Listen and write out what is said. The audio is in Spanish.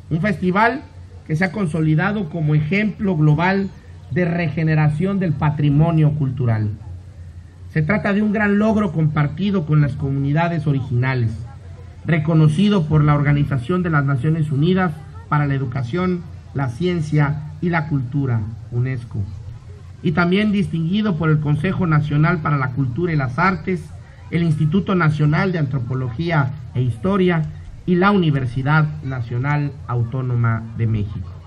Un festival que se ha consolidado como ejemplo global de regeneración del patrimonio cultural. Se trata de un gran logro compartido con las comunidades originales, reconocido por la Organización de las Naciones Unidas para la Educación, la Ciencia y la Cultura, UNESCO, y también distinguido por el Consejo Nacional para la Cultura y las Artes, el Instituto Nacional de Antropología e Historia y la Universidad Nacional Autónoma de México.